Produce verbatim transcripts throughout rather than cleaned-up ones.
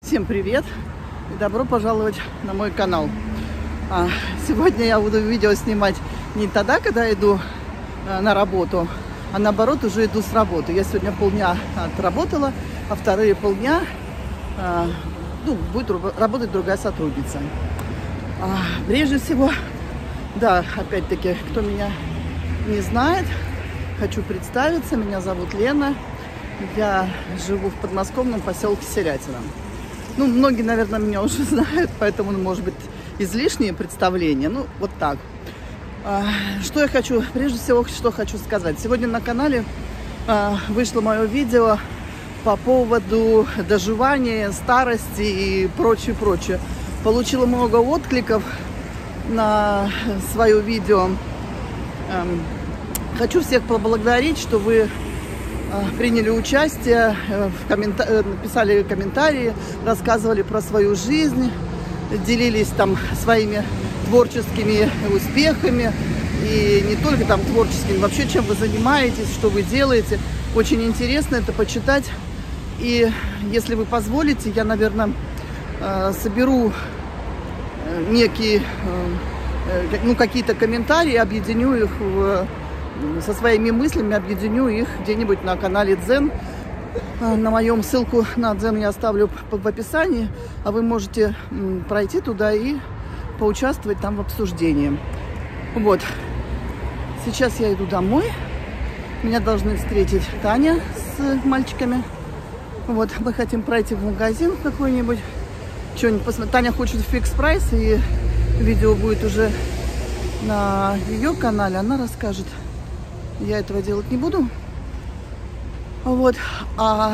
Всем привет и добро пожаловать на мой канал. А, сегодня я буду видео снимать не тогда, когда иду а, на работу, а наоборот уже иду с работы. Я сегодня полдня отработала, а вторые полдня а, ну, будет работать другая сотрудница. А, прежде всего, да, опять-таки, кто меня не знает, хочу представиться. Меня зовут Лена. Я живу в подмосковном поселке Серятино. Ну, многие, наверное, меня уже знают, поэтому, может быть, излишние представления. Ну, вот так. Что я хочу, прежде всего, что хочу сказать. Сегодня на канале вышло мое видео по поводу доживания, старости и прочее, прочее. Получила много откликов на свое видео. Хочу всех поблагодарить, что вы приняли участие, в коммента... написали комментарии, рассказывали про свою жизнь, делились там своими творческими успехами. И не только там творческими, вообще чем вы занимаетесь, что вы делаете. Очень интересно это почитать. И если вы позволите, я, наверное, соберу некие, ну, какие-то комментарии, объединю их в... со своими мыслями, объединю их где-нибудь на канале Дзен. На моем ссылку на Дзен я оставлю в описании, а вы можете пройти туда и поучаствовать там в обсуждении. Вот. Сейчас я иду домой. Меня должны встретить Таня с мальчиками. Вот. Мы хотим пройти в магазин какой-нибудь. Что-нибудь посмотреть. Таня хочет фикс прайс, и видео будет уже на ее канале. Она расскажет. Я этого делать не буду. Вот. А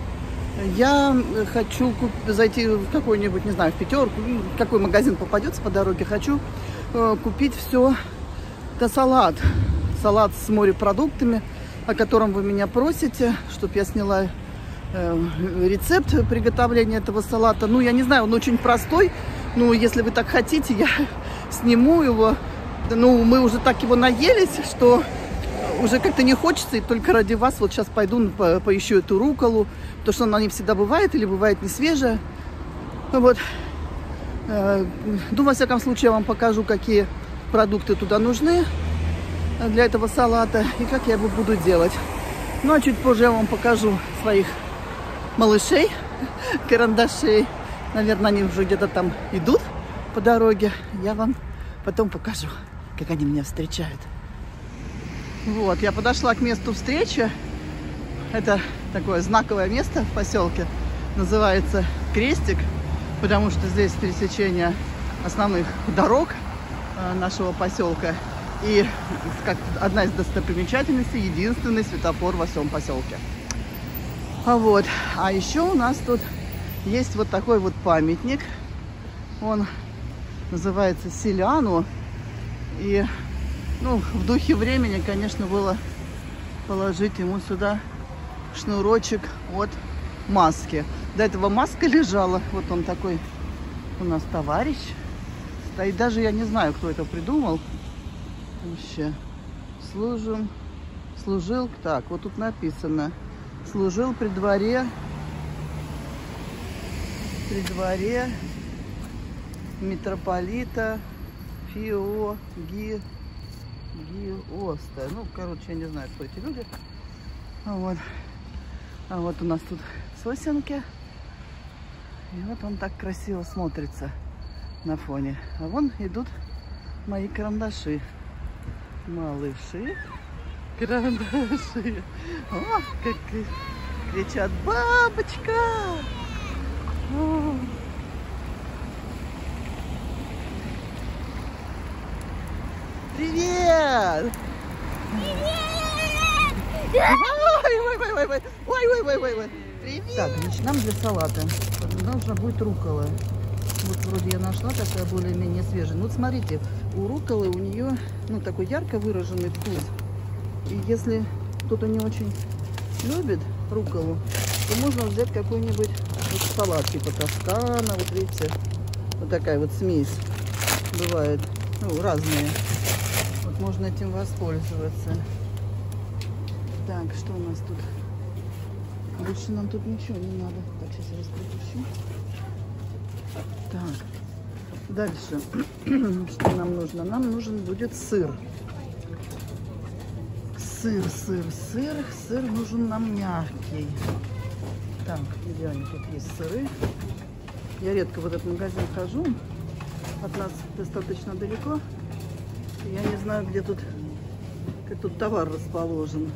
я хочу зайти в какой-нибудь, не знаю, в пятерку, какой магазин попадется по дороге. Хочу э, купить все. Это салат. Салат с морепродуктами, о котором вы меня просите, чтобы я сняла э, рецепт приготовления этого салата. Ну, я не знаю, он очень простой. Ну, если вы так хотите, я сниму его. Ну, мы уже так его наелись, что уже как-то не хочется, и только ради вас вот сейчас пойду по поищу эту рукколу, потому что она не всегда бывает или бывает не свежая. Вот. Ну, во всяком случае, я вам покажу, какие продукты туда нужны для этого салата и как я его буду делать. Ну, а чуть позже я вам покажу своих малышей, карандашей. Наверное, они уже где-то там идут по дороге. Я вам потом покажу, как они меня встречают. Вот, я подошла к месту встречи. Это такое знаковое место в поселке. Называется Крестик, потому что здесь пересечение основных дорог нашего поселка. И как одна из достопримечательностей, единственный светофор во всем поселке. А вот, а еще у нас тут есть вот такой вот памятник. Он называется Селяну. И ну, в духе времени, конечно, было положить ему сюда шнурочек от маски. До этого маска лежала. Вот он такой у нас товарищ. Стоит. Даже я не знаю, кто это придумал. Вообще. Служим. Служил. Так, вот тут написано. Служил при дворе. При дворе митрополита Феоги. Гиоста. Ну, короче, я не знаю, кто эти люди. Вот. А вот у нас тут сосенки. И вот он так красиво смотрится на фоне. А вон идут мои карандаши. Малыши. Карандаши. О, как кричат: бабочка! О. Привет! Привет! Ой-ой-ой-ой-ой! Ой-ой-ой-ой-ой! Привет! Так, значит, нам для салата нужно будет руккола. Вот вроде я нашла такая более-менее свежая. Ну вот смотрите, у рукколы у нее, ну, такой ярко выраженный вкус. И если кто-то не очень любит рукколу, то можно взять какой-нибудь вот салат типа тоскана. Вот видите, вот такая вот смесь бывает, ну, разные. Можно этим воспользоваться. Так, что у нас тут? Больше нам тут ничего не надо. Так, сейчас я распределю. Так, дальше. Что нам нужно? Нам нужен будет сыр. Сыр, сыр, сыр. Сыр нужен нам мягкий. Так, идеально, тут есть сыры. Я редко в этот магазин хожу. От нас достаточно далеко. Я не знаю, где тут, как тут товар расположен.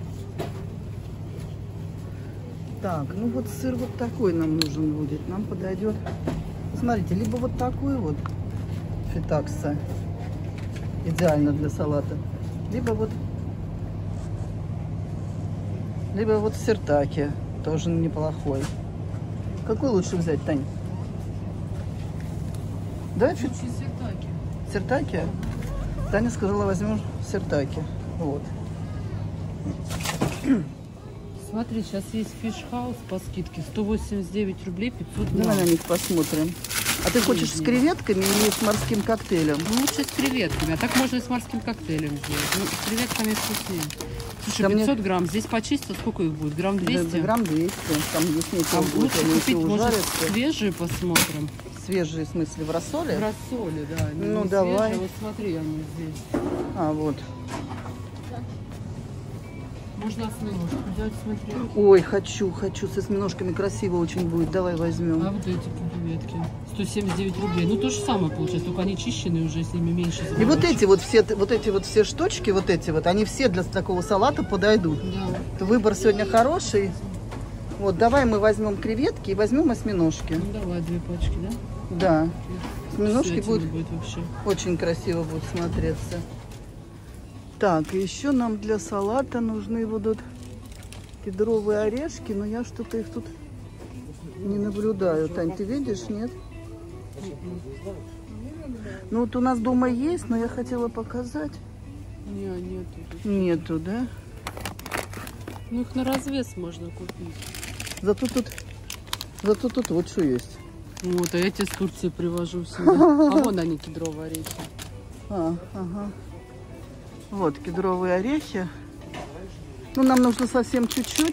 Так, ну вот сыр вот такой нам нужен будет. Нам подойдет. Смотрите, либо вот такой вот фетакса. Идеально для салата. Либо вот Либо вот сиртаки. Тоже неплохой. Какой лучше взять, Тань? Да, чуть сиртаки. Сиртаки? Таня сказала, возьмем сиртаки. Вот. Смотри, сейчас есть фиш-хаус по скидке. сто восемьдесят девять рублей, пятьсот грамм. Давай на них посмотрим. А ты хочешь с креветками или с морским коктейлем? Ну, лучше с креветками. А так можно и с морским коктейлем сделать. Ну, с креветками вкуснее. Слушай, Да пятьсот мне... грамм. Здесь почистил, сколько их будет? Грамм двести? Да, грамм двести. Там здесь не Там будет. лучше Они купить, все может, ужарятся. свежие посмотрим. Свежие, в смысле, в рассоле? В рассоле, да. Они Ну, не давай. свежие. Вот смотри, они здесь. А, вот. Можно осьминожку взять, смотри. Ой, хочу, хочу. С осьминожками красиво очень будет. Давай возьмем. А вот эти креветки. сто семьдесят девять рублей. Ну, то же самое получается, только они чищенные уже, с ними меньше. И вот эти вот все, вот эти вот все штучки, вот эти вот, они все для такого салата подойдут. Да. Выбор сегодня хороший. Вот, давай мы возьмем креветки и возьмем осьминожки. Ну, давай две пачки, да? Да. Осьминожки будут, будет вообще. очень красиво будут смотреться. Так, еще нам для салата нужны будут кедровые орешки, но я что-то их тут не наблюдаю. Тань, ты видишь, нет? Ну вот у нас дома есть, но я хотела показать. Не, нету. Нету, да? Ну, их на развес можно купить. Зато тут, зато тут вот что есть. Вот, а я тебе с Турции привожу сюда. А вон они, кедровые орехи. А, ага. Вот кедровые орехи. Ну, нам нужно совсем чуть-чуть.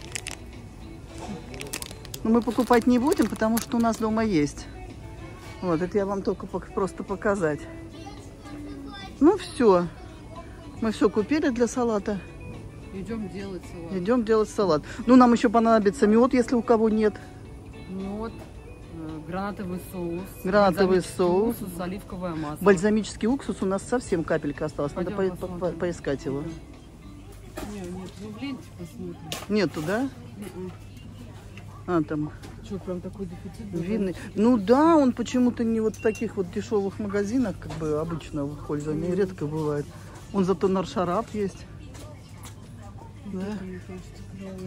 Но мы покупать не будем, потому что у нас дома есть. Вот, это я вам только просто показать. Ну, все. Мы все купили для салата. Идем делать салат. Идем делать салат. Ну, нам еще понадобится мед, если у кого нет. Мед, гранатовый соус. Гранатовый соус. Уксус, оливковое масло. Бальзамический уксус у нас совсем капелька осталась. Надо Пойдем по по посмотрим. по поискать его. Нет, нет, ну в ленте посмотрим. Нету, да? М-м. А, там Что, прям такой дефицит? был? винный. Ну да, он почему-то не вот в таких вот дешевых магазинах, как бы обычно в пользовании, редко бывает. Он зато на шарап есть. Да. Мне кажется, правильно.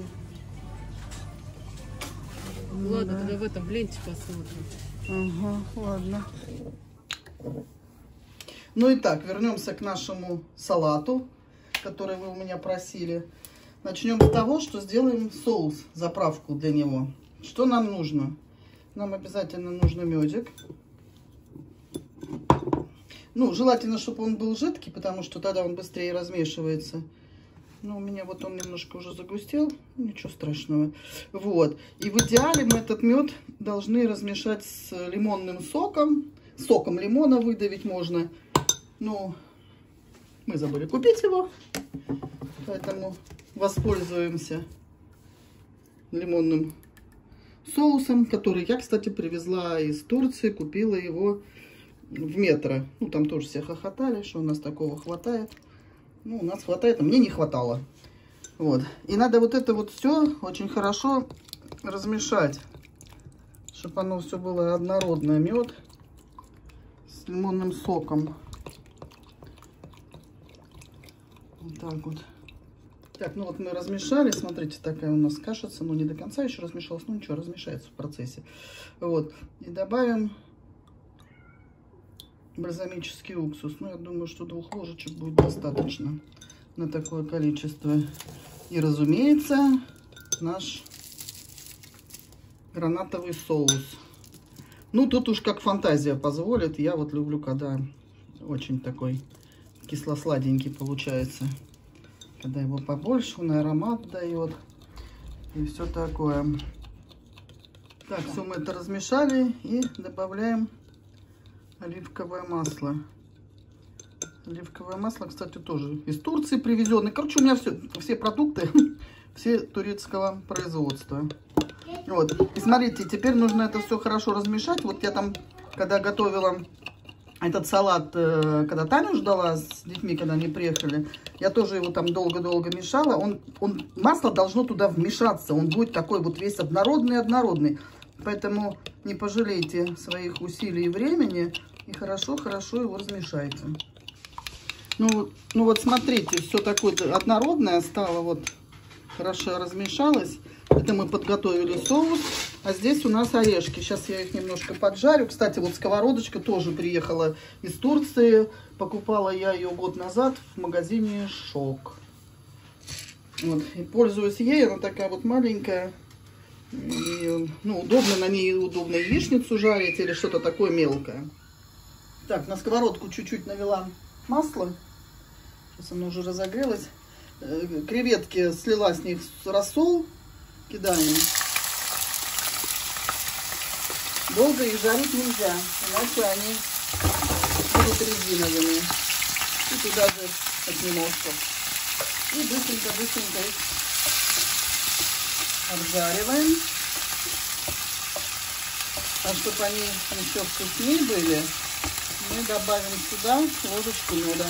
Ладно, да. тогда в этом в ленте посмотрим. Ага, ладно. Ну и так, вернемся к нашему салату, который вы у меня просили. Начнем с того, что сделаем соус, заправку для него. Что нам нужно? Нам обязательно нужен медик. Ну, желательно, чтобы он был жидкий, потому что тогда он быстрее размешивается. Но у меня вот он немножко уже загустел, ничего страшного. Вот. И в идеале мы этот мед должны размешать с лимонным соком. Соком лимона выдавить можно. Ну, мы забыли купить его, поэтому воспользуемся лимонным соусом, который я, кстати, привезла из Турции, купила его в Метро. Ну, там тоже все хохотали, что у нас такого хватает. Ну, у нас хватает, а мне не хватало. Вот. И надо вот это вот все очень хорошо размешать, чтобы оно все было однородное. Мед с лимонным соком. Вот так вот. Так, ну вот мы размешали. Смотрите, такая у нас кашица. Ну, не до конца еще размешалась. Ну, ничего, размешается в процессе. Вот. И добавим бальзамический уксус. Ну, я думаю, что двух ложечек будет достаточно на такое количество. И, разумеется, наш гранатовый соус. Ну, тут уж как фантазия позволит. Я вот люблю, когда очень такой кисло-сладенький получается. Когда его побольше, он аромат дает. И все такое. Так, все мы это размешали и добавляем оливковое масло. Оливковое масло, кстати, тоже из Турции привезенное. Короче, у меня все, все продукты, все турецкого производства. Вот. И смотрите, теперь нужно это все хорошо размешать. Вот я там, когда готовила этот салат, когда Таню ждала с детьми, когда они приехали, я тоже его там долго-долго мешала. Он, он, масло должно туда вмешаться. Он будет такой вот весь однородный-однородный. Поэтому не пожалейте своих усилий и времени. И хорошо-хорошо его размешайте. Ну, ну вот смотрите, все такое однородное стало. Вот хорошо размешалось. Это мы подготовили соус. А здесь у нас орешки. Сейчас я их немножко поджарю. Кстати, вот сковородочка тоже приехала из Турции. Покупала я ее год назад в магазине Шок. Вот. И пользуюсь ей. Она такая вот маленькая. И, ну, удобно на ней, удобно яичницу жарить или что-то такое мелкое. Так, на сковородку чуть-чуть навела масло. Сейчас оно уже разогрелось. Креветки слила с них рассол. Кидаем. Долго их жарить нельзя, иначе они будут резиновыми. И туда же поднимемся. И быстренько-быстренько их обжариваем. А чтобы они еще вкуснее были, мы добавим сюда ложечку меда.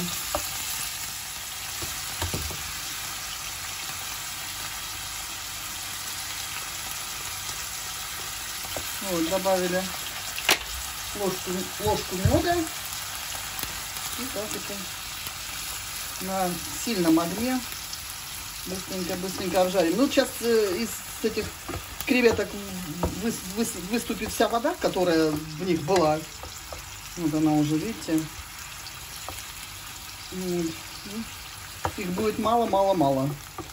Вот, добавили ложку, ложку меда. И так это на сильном огне быстренько-быстренько обжарим. Ну, сейчас э, из этих креветок вы, вы, выступит вся вода, которая в них была. Вот она уже, видите. Вот. Их будет мало-мало-мало.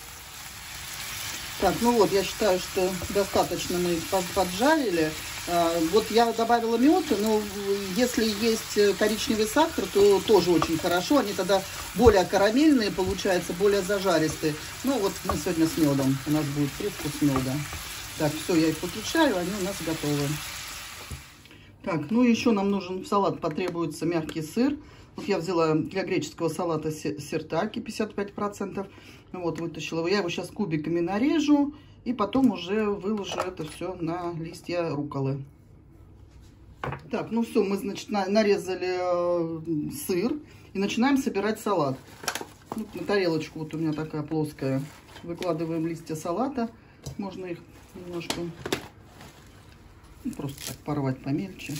Так, ну вот, я считаю, что достаточно мы их поджарили. Вот я добавила мед, но если есть коричневый сахар, то тоже очень хорошо. Они тогда более карамельные, получается, более зажаристые. Ну вот мы сегодня с медом. У нас будет привкус меда. Так, все, я их выключаю, они у нас готовы. Так, ну еще нам нужен в салат, потребуется мягкий сыр. Вот я взяла для греческого салата сиртаки пятьдесят пять процентов. Вот, вытащила его. Я его сейчас кубиками нарежу. И потом уже выложу это все на листья рукколы. Так, ну все, мы, значит, на, нарезали э, сыр. И начинаем собирать салат. Вот на тарелочку вот у меня такая плоская. Выкладываем листья салата. Можно их немножко, ну, просто так порвать помельче,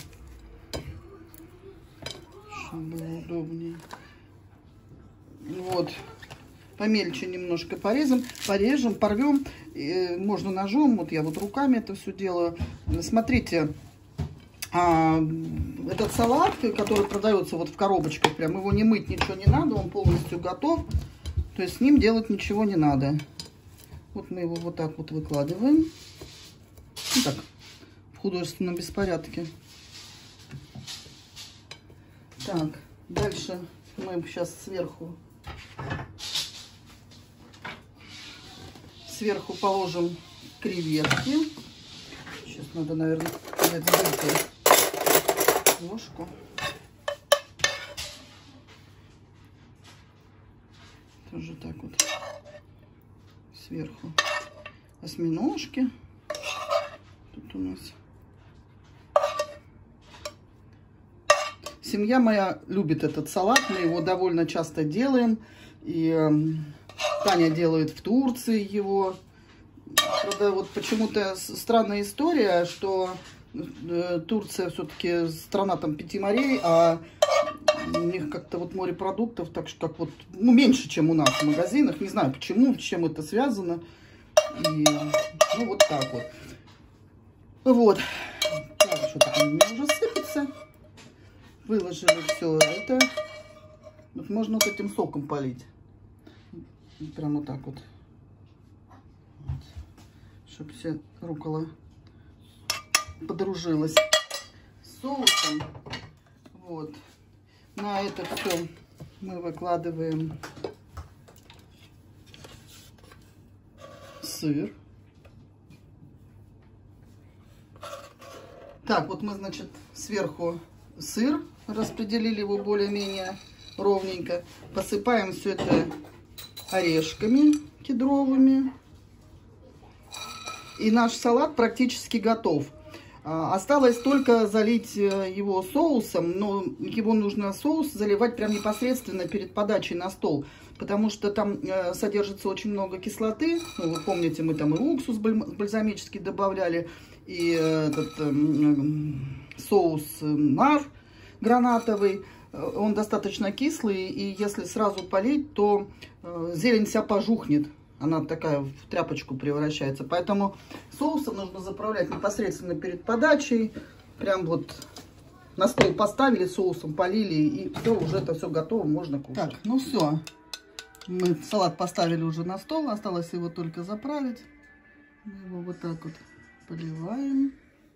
чтобы было удобнее. Вот. Помельче немножко порезем, порежем, порвем. И можно ножом, вот я вот руками это все делаю. Смотрите, а, этот салат, который продается вот в коробочках, прям его не мыть, ничего не надо, он полностью готов. То есть с ним делать ничего не надо. Вот мы его вот так вот выкладываем. Ну, так, в художественном беспорядке. Так, дальше мы сейчас сверху Сверху положим креветки. Сейчас надо, наверное, взять ложку. Тоже так вот сверху осьминожки. Тут у нас семья моя любит этот салат. Мы его довольно часто делаем. И Таня делает в Турции его. Правда, вот почему-то странная история, что Турция все-таки страна там пяти морей, а у них как-то вот морепродуктов, так что как вот, ну, меньше, чем у нас в магазинах. Не знаю почему, с чем это связано. И, ну, вот так вот. Вот. Так, что-то там уже сыпется. Выложили все это. Вот можно вот этим соком полить. Прямо вот так вот. Вот. Чтобы вся руккола подружилась с соусом. Вот. На это все мы выкладываем сыр. Так, вот мы, значит, сверху сыр распределили его более-менее ровненько. Посыпаем все это орешками кедровыми. И наш салат практически готов. Осталось только залить его соусом, но его нужно соус заливать прям непосредственно перед подачей на стол, потому что там содержится очень много кислоты. Ну, вы помните, мы там и уксус бальзамический добавляли, и этот э, соус нар гранатовый. Он достаточно кислый, и если сразу полить, то э, зелень вся пожухнет. Она такая в тряпочку превращается. Поэтому соусом нужно заправлять непосредственно перед подачей. Прям вот на стол поставили, соусом полили, и все, уже это все готово, можно кушать. Так, ну все. Мы салат поставили уже на стол, осталось его только заправить. Мы его вот так вот поливаем.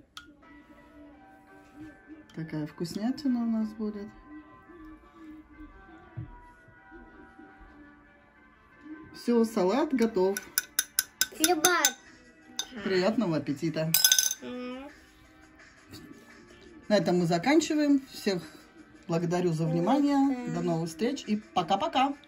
Такая вкуснятина у нас будет. Все, салат готов. Приятного аппетита. На этом мы заканчиваем. Всех благодарю за внимание. До новых встреч и пока-пока.